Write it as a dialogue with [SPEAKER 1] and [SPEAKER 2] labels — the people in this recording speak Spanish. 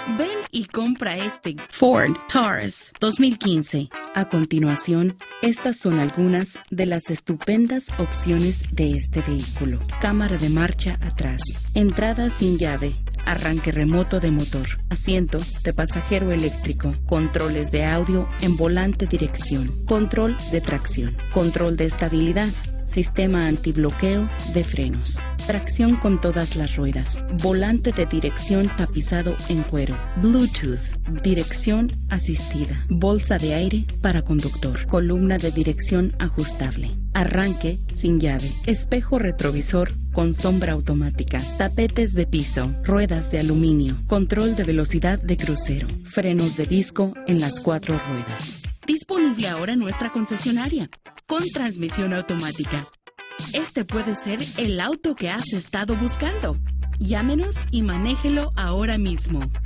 [SPEAKER 1] Ven y compra este Ford Taurus 2015. A continuación, estas son algunas de las estupendas opciones de este vehículo. Cámara de marcha atrás, entrada sin llave, arranque remoto de motor, asiento de pasajero eléctrico, controles de audio en volante dirección, control de tracción, control de estabilidad, sistema antibloqueo de frenos, tracción con todas las ruedas, volante de dirección tapizado en cuero, Bluetooth, dirección asistida, bolsa de aire para conductor, columna de dirección ajustable, arranque sin llave, espejo retrovisor con sombra automática, tapetes de piso, ruedas de aluminio, control de velocidad de crucero, frenos de disco en las 4 ruedas. Disponible ahora en nuestra concesionaria, con transmisión automática. Este puede ser el auto que has estado buscando. Llámenos y manéjelo ahora mismo.